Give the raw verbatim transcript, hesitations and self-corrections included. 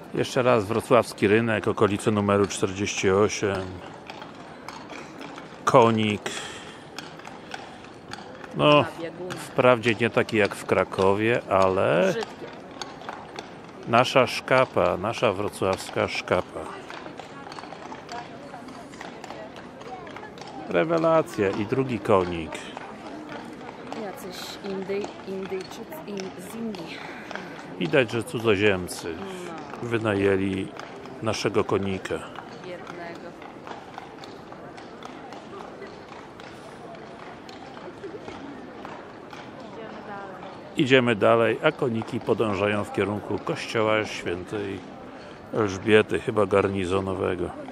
Jeszcze raz wrocławski rynek, okolice numeru czterdzieści osiem. Konik. No, wprawdzie nie taki jak w Krakowie, ale nasza szkapa, nasza wrocławska szkapa. Rewelacja. I drugi konik. Jacyś Indy, Indyjczycy z Indii. Widać, że cudzoziemcy wynajęli naszego konika. Jednego. Idziemy dalej, a koniki podążają w kierunku kościoła świętej Elżbiety, chyba garnizonowego.